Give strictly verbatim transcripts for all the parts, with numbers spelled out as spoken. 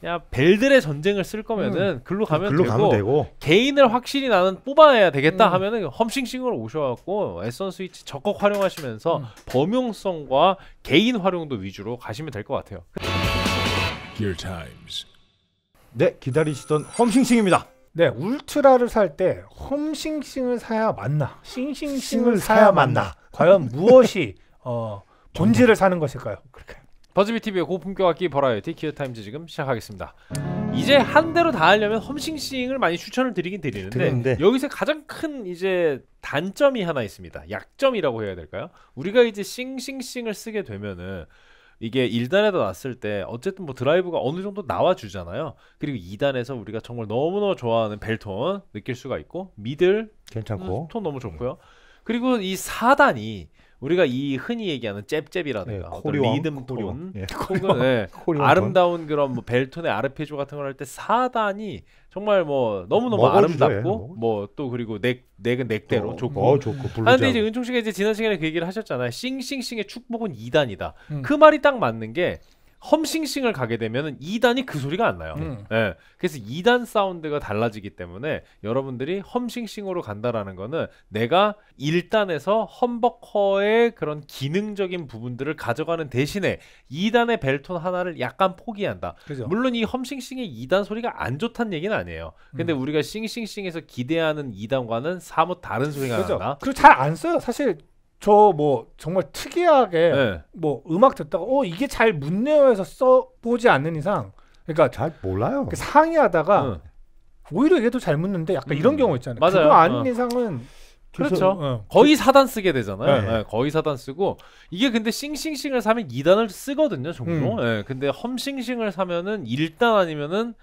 그냥 벨들의 전쟁을 쓸 거면은 음. 글로 가면 글로 되고, 가면 되고 개인을 확실히 나는 뽑아내야 되겠다 음. 하면은 험싱싱으로 오셔갖고 에선 스위치 적극 활용하시면서 음. 범용성과 개인 활용도 위주로 가시면 될 것 같아요. Gear Times. 네 기다리시던 험싱싱입니다. 네, 울트라를 살 때 험싱싱을 사야 맞나? 싱싱싱을 싱을 사야 사야 맞나? 맞나? 과연 무엇이 어, 본질을 사는 것일까요? 그렇게. 버즈비티비의 고품격 악기 버라이어티 기어타임즈 지금 시작하겠습니다. 이제 한 대로 다 하려면 험싱싱을 많이 추천을 드리긴 드리는데 드리는데. 여기서 가장 큰 이제 단점이 하나 있습니다. 약점이라고 해야 될까요? 우리가 이제 싱싱싱을 쓰게 되면은 이게 일 단에다 놨을 때 어쨌든 뭐 드라이브가 어느 정도 나와주잖아요. 그리고 이 단에서 우리가 정말 너무너무 좋아하는 벨톤 느낄 수가 있고 미들 괜찮고 톤 너무 좋고요. 그리고 이 사 단이 우리가 이 흔히 얘기하는 잽잽이라든가 네, 어떤 코리왕, 리듬 코리왕. 톤 예. 혹은 네, 코리왕 아름다운 그런 뭐 벨톤의 아르페지오 같은 걸 할 때 사 단이 정말 뭐 너무너무 먹어주죠, 아름답고 예, 뭐 또 그리고 넥, 넥은 넥대로 어, 좋고 어, 좋고 아, 근데 이제 부르자. 은총 씨가 이제 지난 시간에 그 얘기를 하셨잖아요. 싱싱싱의 축복은 이 단이다. 음. 그 말이 딱 맞는 게 험싱싱을 가게 되면은 이 단이 그 소리가 안 나요. 음. 예. 그래서 이 단 사운드가 달라지기 때문에 여러분들이 험싱싱으로 간다라는 거는 내가 일 단에서 험버커의 그런 기능적인 부분들을 가져가는 대신에 이 단의 벨톤 하나를 약간 포기한다. 그죠? 물론 이 험싱싱의 이 단 소리가 안 좋다는 얘기는 아니에요. 근데 음. 우리가 싱싱싱에서 기대하는 이 단과는 사뭇 다른 소리가 그죠? 난다. 그리고 잘 안 써요. 사실 저 뭐 정말 특이하게 네. 뭐 음악 듣다가 어 이게 잘 문내어에서 써보지 않는 이상, 그러니까 잘 몰라요. 그 상의하다가 응. 오히려 얘도 잘 묻는데 약간 음. 이런 경우 있잖아요. 맞아요. 그거 아닌 어. 이상은 그렇죠. 어. 거의 사 단 쓰게 되잖아요. 네. 예, 거의 사 단 쓰고 이게 근데 싱싱싱을 사면 이 단을 쓰거든요, 종종. 음. 예, 근데 험싱싱을 사면은 일 단 아니면은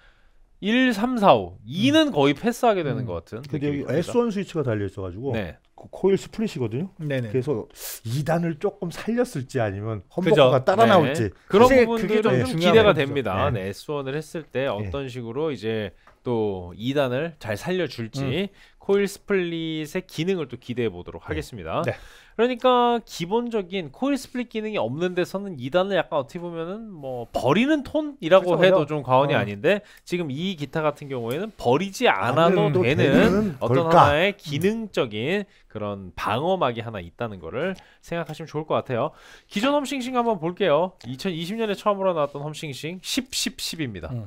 일, 삼, 사, 오, 이는 거의 패스하게 되는 음. 것 같은. 근데 여기 느낌이 에스 원 스위치가 달려 있어가지고 네. 그 코일 스플릿이거든요. 네네. 그래서 이 단을 조금 살렸을지 아니면 그죠. 험버커가 따라 네. 나올지 그런 사실 부분들은 그게 좀 좀 중요한 기대가 거죠. 됩니다. 네. 네, 에스 원을 했을 때 어떤 식으로 이제 또 이 단을 잘 살려줄지 코일 스플릿의 기능을 또 기대해 보도록 하겠습니다. 네. 그러니까 기본적인 코일 스플릿 기능이 없는 데서는 이 단을 약간 어떻게 보면은 뭐 버리는 톤이라고 그죠, 해도 그죠. 좀 과언이 어. 아닌데 지금 이 기타 같은 경우에는 버리지 않아도 안 돼도 되는 되는 어떤 걸까? 하나의 기능적인 그런 방어막이 하나 있다는 거를 생각하시면 좋을 것 같아요. 기존 험싱싱 한번 볼게요. 이천이십 년에 처음으로 나왔던 험싱싱 십, 십, 십입니다. 음.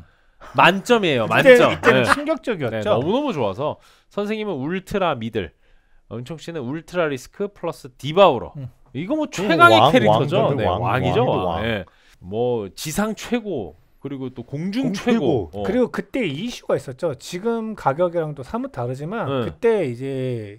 만점이에요. 그때, 만점. 이때는 네. 충격적이었죠. 네, 너무너무 좋아서 선생님은 울트라 미들, 은총 씨는 울트라 리스크 플러스 디바우로. 음. 이거 뭐 최강의 왕, 캐릭터죠. 왕, 네, 왕, 왕이죠. 왕이죠, 왕. 왕. 네. 뭐 지상 최고 그리고 또 공중, 공 최고. 최고. 어. 그리고 그때 이슈가 있었죠. 지금 가격이랑 또 사뭇 다르지만 네. 그때 이제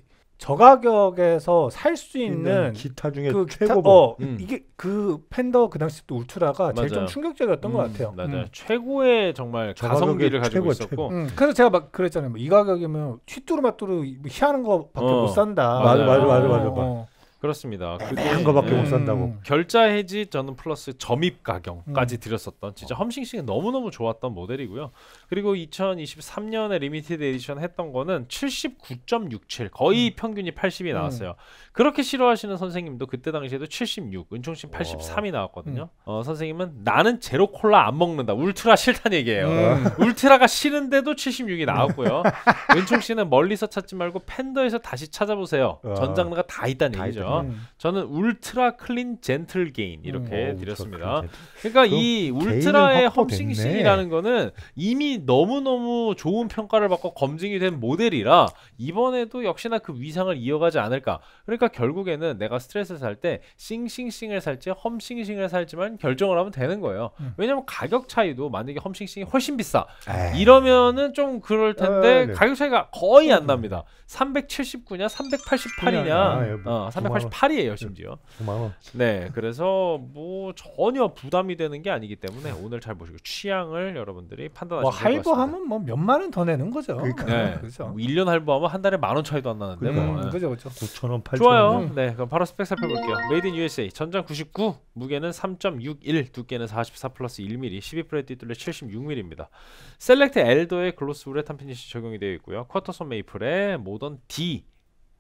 저가격에서 살 수 있는 기타 중에 그 기타, 최고봉. 어 음. 이게 그 팬더 그 당시 또 울트라가 제일 좀 맞아요. 충격적이었던 것 음, 같아요. 맞아요. 음. 최고의 정말 가성비를 가지고 최고, 있었고. 음, 그래서 제가 막 그랬잖아요. 뭐 이 가격이면 휘뚜루마뚜루 희한한 거밖에 어. 못 산다. 맞아, 맞아, 맞아, 맞아, 어. 그렇습니다. 그게 한 거밖에 네. 못 산다고. 결자 해지 저는 플러스 점입 가격까지 음. 드렸었던 진짜 험싱싱은 너무너무 좋았던 모델이고요. 그리고 이천이십삼 년에 리미티드 에디션 했던 거는 칠십구 점 육칠 거의 음. 평균이 팔십이 나왔어요. 그렇게 싫어하시는 선생님도 그때 당시에도 칠십육, 은총씨 팔십삼이 나왔거든요. 어, 선생님은 나는 제로 콜라 안 먹는다. 울트라 싫다는 얘기예요. 음. 울트라가 싫은데도 칠십육이 나왔고요. 은총씨는 멀리서 찾지 말고 팬더에서 다시 찾아보세요. 어. 전 장르가 다 있다는 다 얘기죠. 음. 저는 울트라 클린 젠틀 게인 이렇게 어, 드렸습니다. 울트라 그러니까 그럼 이 게인은 울트라의 확보됐네. 험싱싱이라는 거는 이미 너무너무 좋은 평가를 받고 검증이 된 모델이라 이번에도 역시나 그 위상을 이어가지 않을까. 그러니까 결국에는 내가 스트레스를 살 때 싱싱싱을 살지 험싱싱을 살지만 결정을 하면 되는 거예요. 음. 왜냐면 가격 차이도 만약에 험싱싱이 훨씬 비싸 에이. 이러면은 좀 그럴 텐데 아, 네. 가격 차이가 거의 안 납니다. 삼백칠십구냐 삼백팔십팔이냐 아, 예, 뭐 어, 삼백팔십팔이에요 심지어. 구만 원. 네, 그래서 뭐 전혀 부담이 되는 게 아니기 때문에 오늘 잘 보시고 취향을 여러분들이 판단하시면 뭐 될 것 같습니다. 할부하면 뭐 몇만 원 더 내는 거죠. 그러니까. 네, 그렇죠. 뭐 일 년 할부하면 한 달에 만 원 차이도 안 나는데 그러니까. 뭐. 음, 네. 그죠, 그죠. 구천 원, 팔천 원. 좋아요. 네, 그럼 바로 스펙 살펴볼게요. 메이드 인 유에스에이 전장 구십구, 무게는 삼 점 육일, 두께는 사십사 플러스 일 밀리미터, 십이 프렛 뒷둘레 칠십육 밀리미터입니다. 셀렉트 엘더의 글로스 우레탄 피니시 적용이 되어 있고요. 쿼터손 메이플에 모던 D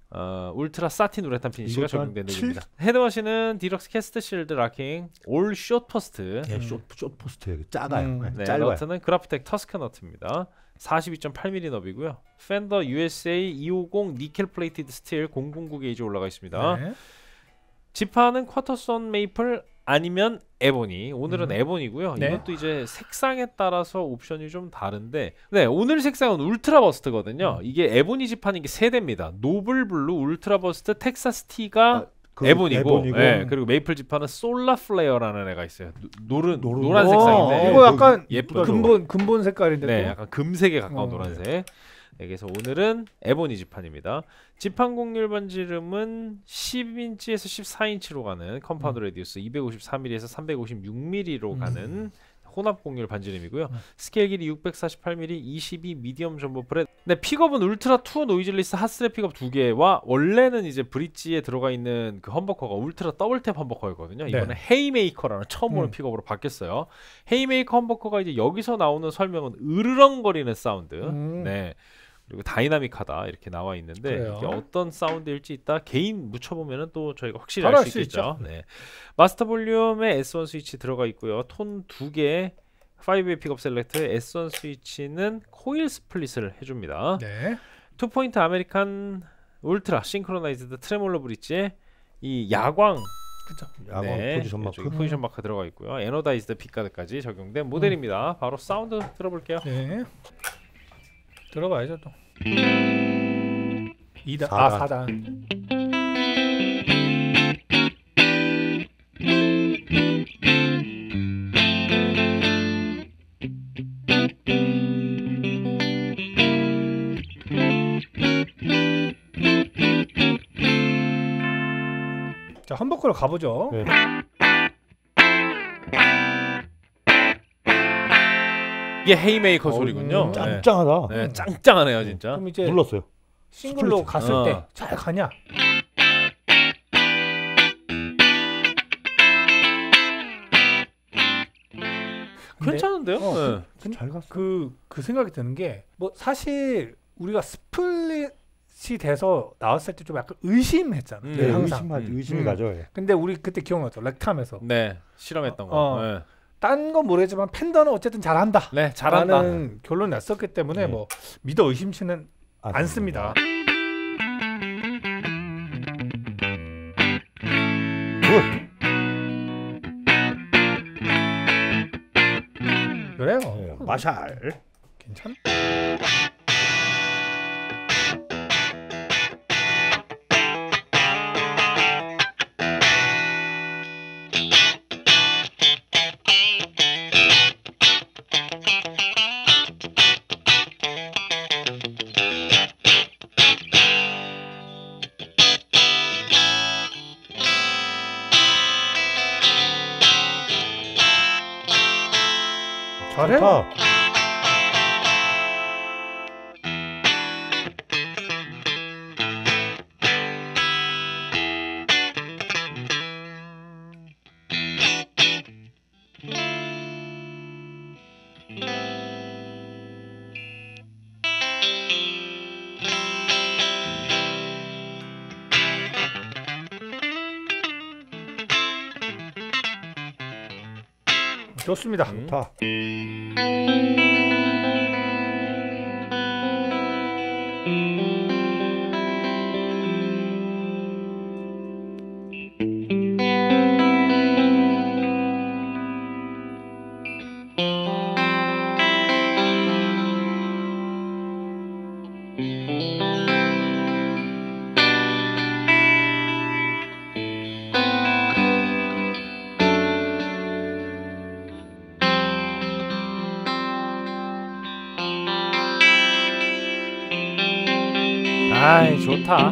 어, 울트라 사틴 우레탄 피니쉬가 이것도 한 적용된 칠? 덱입니다. 헤드머신은 디럭스 캐스트 실드 락킹 올 숏포스트. 예, 숏, 숏포스트에 작아요. 음. 네, 네, 짧아요. 너트는 그라프텍 터스크 너트입니다. 사십이 점 팔 밀리미터 너비고요. 펜더 유에스에이 이백오십 니켈 플레이티드 스틸 공공구 게이지 올라가 있습니다. 네. 지판은 쿼터선 메이플 아니면 에보니. 오늘은 음. 에보니고요. 네. 이것도 이제 색상에 따라서 옵션이 좀 다른데, 네, 오늘 색상은 울트라 버스트거든요. 음. 이게 에보니 지판인 게 세 대입니다. 노블 블루, 울트라 버스트, 텍사스 티가 아, 그 에보니고, 에보니고. 네, 그리고 메이플 지판은 솔라 플레어라는 애가 있어요. 노, 노른 노른- 노란 어, 색상인데 이거 약간 예쁘죠. 근본 근본 색깔인데 네, 또. 약간 금색에 가까운 어. 노란색. 네, 그래서 오늘은 에보니 지판입니다. 지판 곡률 반지름은 십 인치에서 십사 인치로 가는 컴파운드 레디우스, 이백오십사 밀리미터에서 삼백오십육 밀리미터로 음. 가는 혼합 곡률 반지름이고요. 음. 스케일 길이 육백사십팔 밀리미터, 이십이 미디엄 전보 프렛. 네, 픽업은 울트라 투 노이즐리스 핫스랩 픽업 두 개와 원래는 이제 브릿지에 들어가 있는 그 험버커가 울트라 더블탭 험버커였거든요. 네. 이번에 헤이메이커라는 처음 오는 음. 픽업으로 바뀌었어요. 헤이메이커 험버커가 이제 여기서 나오는 설명은 으르렁거리는 사운드. 음. 네. 그리고 다이나믹하다 이렇게 나와 있는데 그래요. 이게 어떤 사운드일지 이따 개인 묻혀보면은 또 저희가 확실히 바로 알 알 수 수 있겠죠. 네. 마스터 볼륨에 에스 원 스위치 들어가 있고요. 톤 두 개, 파이브 웨이 픽업 셀렉트, 에스 원 스위치는 코일 스플릿을 해줍니다. 네. 투 포인트 아메리칸 울트라 싱크로나이즈드 트레몰로 브릿지에 이 야광 그렇죠. 야광 네, 포지션 마크. 이쪽에 포지션 마크 들어가 있고요. 에너다이즈드 픽가드까지 적용된 모델입니다. 바로 사운드 들어볼게요. 네. 들어가야죠 또. 이 단. 사 아, 단. 사 단. 자, 험버커로 가보죠. 네. 이게 헤이메이커 어, 소리군요. 음, 네. 짱짱하다. 네, 짱짱하네요 진짜. 그럼 이제 눌렀어요. 싱글로 스플릿. 갔을 어. 때 잘 가냐? 근데 괜찮은데요? 어, 네. 근- 잘 갔어. 그, 그 생각이 드는 게 뭐 사실 우리가 스플릿이 돼서 나왔을 때 좀 약간 의심했잖아. 음. 네, 항상. 의심 음. 의심이 음. 가죠. 예. 근데 우리 그때 기억나죠? 렉탐에서. 네, 실험했던 거. 어. 네, 딴 건 모르지만 팬더는 어쨌든 잘한다. 네 잘한다. 라는 결론이 났었기 때문에 네. 뭐 믿어 의심치는 안 않습니다. 굿. 그래요. 예, 마샬. 괜찮. 잘해. 좋다. 좋습니다. 음. 좋다. 아이 좋다.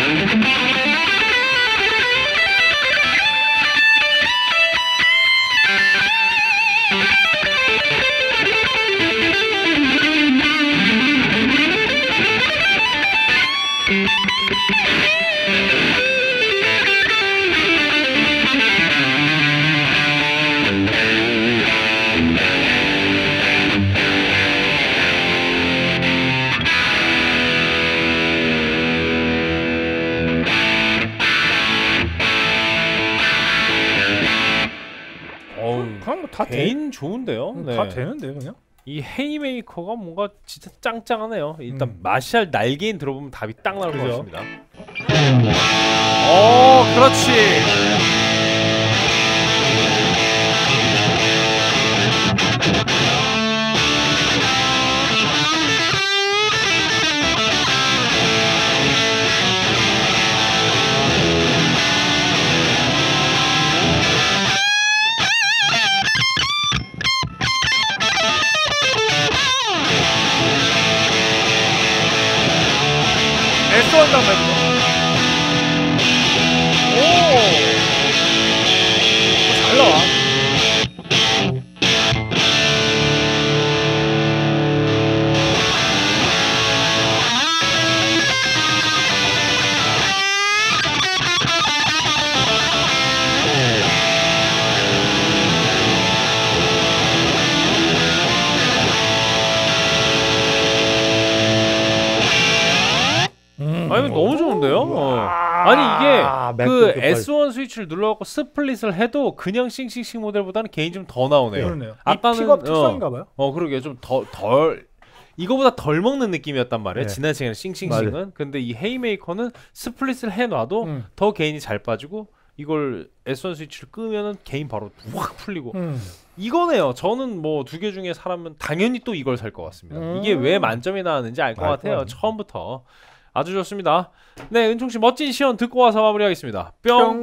그냥 뭐다 개인 좋은데요. 네. 다 되는데 그냥. 이 헤이메이커가 뭔가 진짜 짱짱하네요. 일단 음. 마샬 날개인 들어보면 답이 딱 나올 것 그죠? 같습니다. 오, 그렇지. 에스 원단 말이죠. 오, 잘 나와. 아니 너무 좋은데요? 어. 아니 이게 그 에스 원 스위치를 눌러갖고 스플릿을 해도 그냥 싱싱싱 모델보다는 개인 좀 더 나오네요. 그러네요. 아까는, 이 픽업 특성인가봐요. 어, 어 그러게 좀 더 덜 이거보다 덜 먹는 느낌이었단 말이에요. 네. 지난 시간에 싱싱싱은. 맞아요. 근데 이 헤이메이커는 스플릿을 해놔도 음. 더 개인이 잘 빠지고 이걸 에스 원 스위치를 끄면은 개인 바로 확 풀리고 음. 이거네요. 저는 뭐 두 개 중에 사람은 당연히 또 이걸 살 것 같습니다. 음. 이게 왜 만점이 나왔는지 알 것 알 같아요. 거야. 처음부터. 아주 좋습니다. 네, 은총씨 멋진 시연 듣고 와서 마무리하겠습니다. 뿅. 뿅.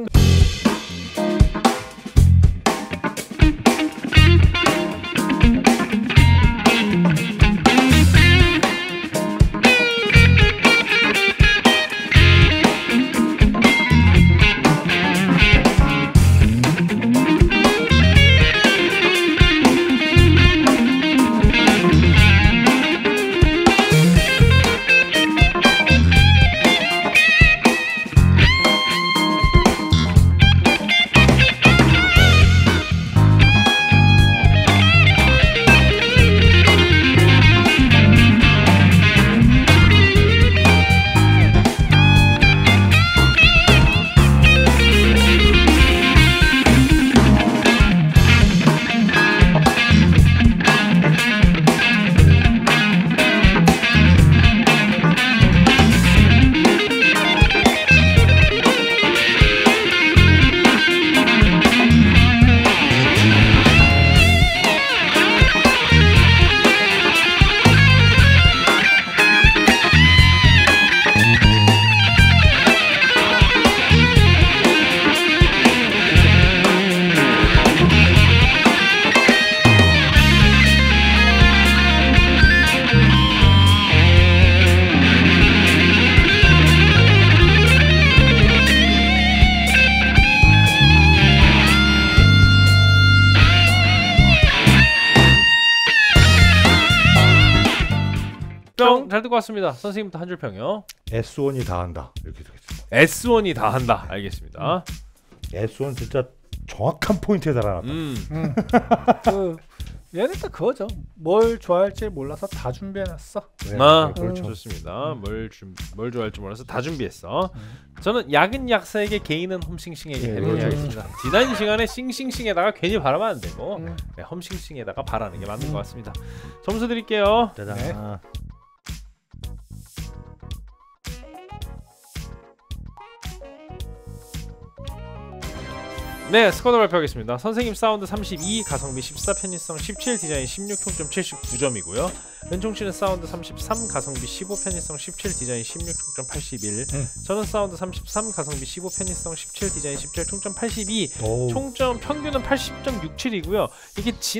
뿅. 잘 듣고 왔습니다. 선생님부터 한 줄 평요. 에스 원이 다 한다 이렇게 되겠습니다. 에스 원이 다 한다. 알겠습니다. 에스 원 진짜 정확한 포인트에 달아놨다. 음. 음. 그 얘는 딱 그거죠. 뭘 좋아할지 몰라서 다 준비해놨어. 네, 아, 네, 그렇죠. 좋습니다. 음. 뭘, 준, 뭘 좋아할지 몰라서 다 준비했어. 음. 저는 약은 약사에게 개인은 홈싱싱에게 네, 해드리겠습니다. 지난 시간에 싱싱싱에다가 괜히 바라면 안 되고 음. 네, 홈싱싱에다가 바라는 게 맞는 것 같습니다. 점수 드릴게요. 짜잔. 네. 네, 스코어 발표하겠습니다. 선생님 사운드 삼십이, 가성비 십사, 편의성 십칠, 디자인 십육, 총점 칠십구 점이고요. 은총씨는 사운드 삼십삼, 가성비 십오, 편의성 십칠, 디자인 십육, 총점 팔십일. 음. 저는 사운드 삼십삼, 가성비 십오, 편의성 십칠, 디자인 십칠, 총점 팔십이. 오. 총점 평균은 팔십 점 육칠이고요. 이게 지난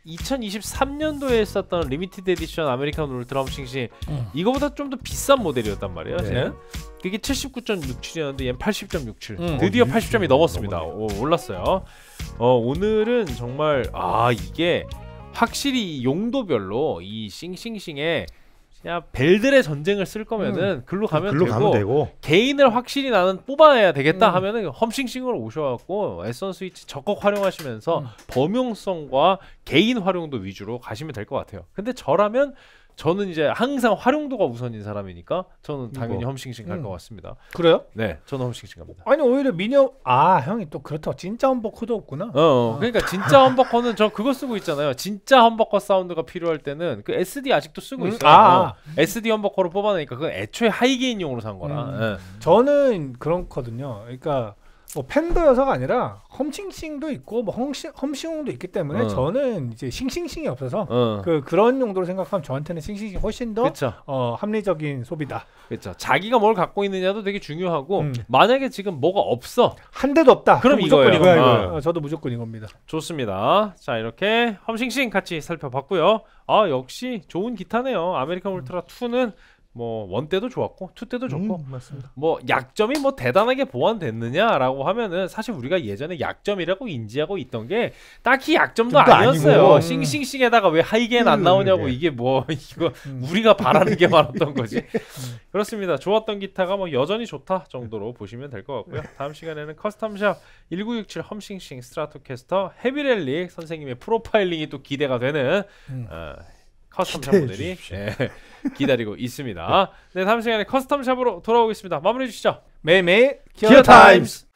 이천이십삼 년도에 썼던 리미티드 에디션 아메리칸 울트라 홈싱싱 음. 이거보다 좀 더 비싼 모델이었단 말이에요. 네. 쟤는. 그게 칠십구 점 육칠이었는데 얘는 팔십 점 육칠. 음. 드디어 어, 팔십 점이 넘었습니다. 오, 올랐어요. 어, 오늘은 정말 아 이게 확실히 용도별로 이 싱싱싱에 그냥 벨들의 전쟁을 쓸 거면은 글로 가면 글로 되고, 가면 되고. 개인을 확실히 나는 뽑아내야 되겠다 음. 하면은 험싱싱으로 오셔갖고 에선 스위치 적극 활용하시면서 음. 범용성과 개인 활용도 위주로 가시면 될 것 같아요. 근데 저라면 저는 이제 항상 활용도가 우선인 사람이니까 저는 당연히 이거. 험싱싱 갈 것 음. 같습니다. 그래요? 네, 저는 험싱싱 갑니다. 아니 오히려 미녀 아 형이 또 그렇다고 진짜 험버커도 없구나. 어, 어, 그러니까 진짜 험버커는 저 그거 쓰고 있잖아요. 진짜 험버커 사운드가 필요할 때는 그 에스디 아직도 쓰고 음, 있어요. 아. 어, 에스디 험버커로 뽑아내니까 그건 애초에 하이게인용으로 산 거라. 음. 예. 저는 그렇거든요. 그러니까 뭐 팬더여서가 아니라 험싱싱도 있고 뭐 험싱 험싱도 있기 때문에 어. 저는 이제 싱싱싱이 없어서 어. 그 그런 용도로 생각하면 저한테는 싱싱이 훨씬 더 그렇죠. 어, 합리적인 소비다. 그렇죠. 자기가 뭘 갖고 있느냐도 되게 중요하고 음. 만약에 지금 뭐가 없어. 한 대도 없다. 그럼 무조건 이거예요. 이겁니다. 이거예요. 어, 저도 무조건 이겁니다. 좋습니다. 자, 이렇게 험싱싱 같이 살펴봤고요. 아, 역시 좋은 기타네요. 아메리칸 울트라 투는 뭐 원 때도 좋았고 투 때도 좋고 음, 맞습니다. 뭐 약점이 뭐 대단하게 보완됐느냐라고 하면은 사실 우리가 예전에 약점이라고 인지하고 있던 게 딱히 약점도 좀도 아니었어요. 아니고. 싱싱싱에다가 왜 하이겐 안 음, 나오냐고 네. 이게 뭐 이거 음. 우리가 바라는 게 많았던 거지. 그렇습니다. 좋았던 기타가 뭐 여전히 좋다 정도로 보시면 될 것 같고요. 다음 시간에는 커스텀샵 천구백육십칠 험싱싱 스트라토캐스터 헤비렐릭 선생님의 프로파일링이 또 기대가 되는 음. 어, 커스텀샵 기대해 모델이 주십시오. 예, 기다리고 있습니다. 네, 다음 시간에 커스텀샵으로 돌아오겠습니다. 마무리해 주시죠. 매일매일 기어 타임스.